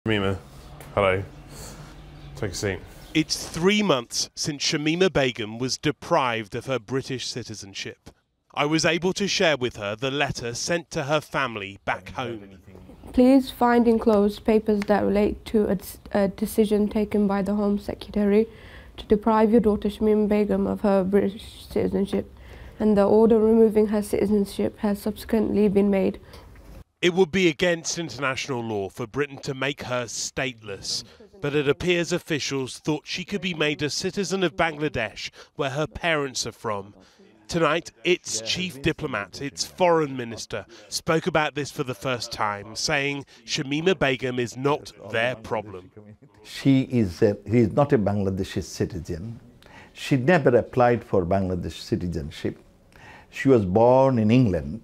Shamima, hello. Take a seat. It's 3 months since Shamima Begum was deprived of her British citizenship. I was able to share with her the letter sent to her family back home. Please find enclosed papers that relate to a decision taken by the Home Secretary to deprive your daughter Shamima Begum of her British citizenship, and the order removing her citizenship has subsequently been made. It would be against international law for Britain to make her stateless, but it appears officials thought she could be made a citizen of Bangladesh, where her parents are from. Tonight, its chief diplomat, its foreign minister, spoke about this for the first time, saying Shamima Begum is not their problem. He is not a Bangladeshi citizen. She never applied for Bangladesh citizenship. She was born in England,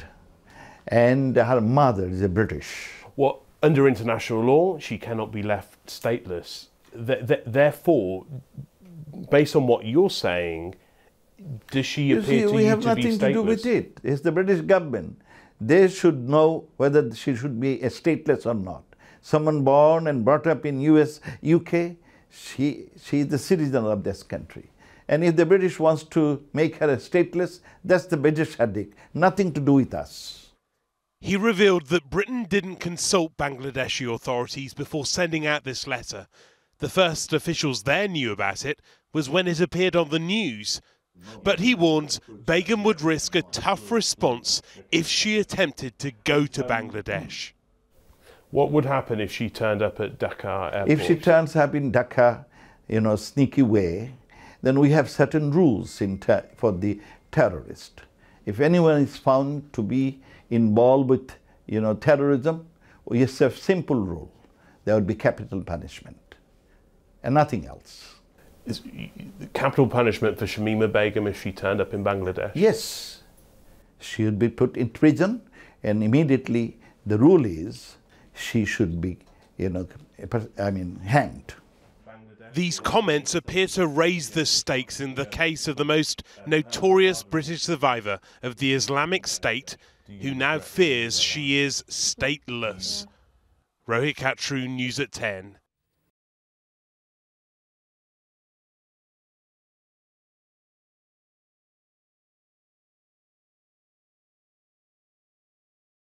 and her mother is a British. Well, under international law, she cannot be left stateless. Therefore, based on what you're saying, does she appear to you to be stateless? We have nothing to do with it. It's the British government. They should know whether she should be a stateless or not. Someone born and brought up in US, UK, she is the citizen of this country. And if the British wants to make her a stateless, that's the British headache. Nothing to do with us. He revealed that Britain didn't consult Bangladeshi authorities before sending out this letter. The first officials there knew about it was when it appeared on the news. But he warns Begum would risk a tough response if she attempted to go to Bangladesh. What would happen if she turned up at Dhaka airport? If she turns up in Dhaka, sneaky way, then we have certain rules for the terrorist. If anyone is found to be involved with, terrorism, we have a simple rule. There would be capital punishment and nothing else. Is capital punishment for Shamima Begum if she turned up in Bangladesh? Yes. She would be put in prison, and immediately the rule is she should be, hanged. These comments appear to raise the stakes in the case of the most notorious British survivor of the Islamic State, who now fears she is stateless. Rohit Khatru, News at 10.